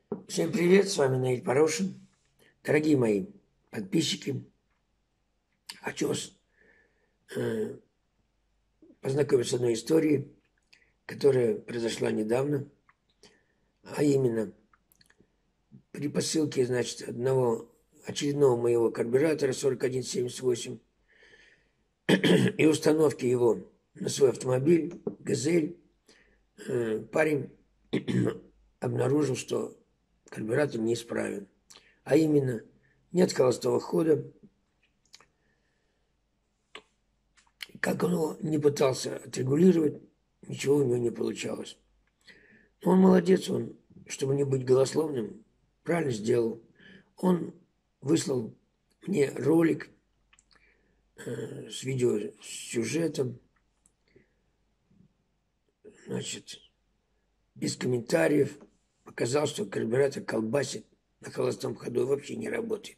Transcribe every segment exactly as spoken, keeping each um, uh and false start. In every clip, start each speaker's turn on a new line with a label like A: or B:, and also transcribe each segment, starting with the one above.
A: Всем привет, с вами Наиль Порошин. Дорогие мои подписчики, хочу вас э, познакомить с одной историей, которая произошла недавно, а именно при посылке, значит, одного очередного моего карбюратора сорок один семьдесят восемь и установки его на свой автомобиль «Газель», э, парень обнаружил, что карбюратор неисправен, а именно нет холостого хода. Как он его не пытался отрегулировать, ничего у него не получалось. Но он молодец, он, чтобы не быть голословным, правильно сделал. Он выслал мне ролик э, с видеосюжетом, значит, без комментариев, показал, что карбюратор колбасит на холостом ходу и вообще не работает.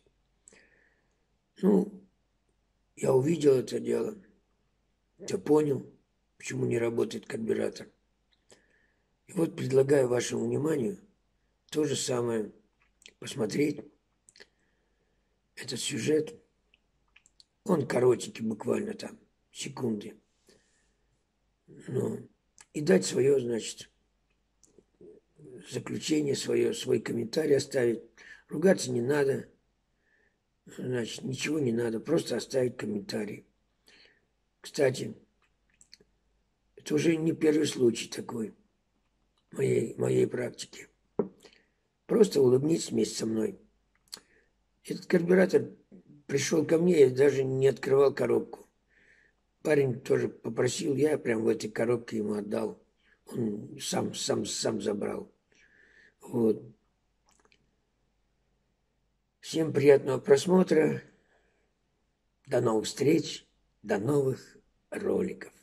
A: Ну, я увидел это дело, я понял, почему не работает карбюратор. И вот предлагаю вашему вниманию то же самое посмотреть. Этот сюжет, он коротенький, буквально там, секунды. Ну, и дать свое, значит, заключение свое, свой комментарий оставить. Ругаться не надо, значит, ничего не надо, просто оставить комментарий. Кстати, это уже не первый случай такой в моей, моей практике. Просто улыбнитесь вместе со мной. Этот карбюратор пришел ко мне, я даже не открывал коробку. Парень тоже попросил, я прям в этой коробке ему отдал. Он сам, сам, сам забрал. Вот. Всем приятного просмотра. До новых встреч, до новых роликов.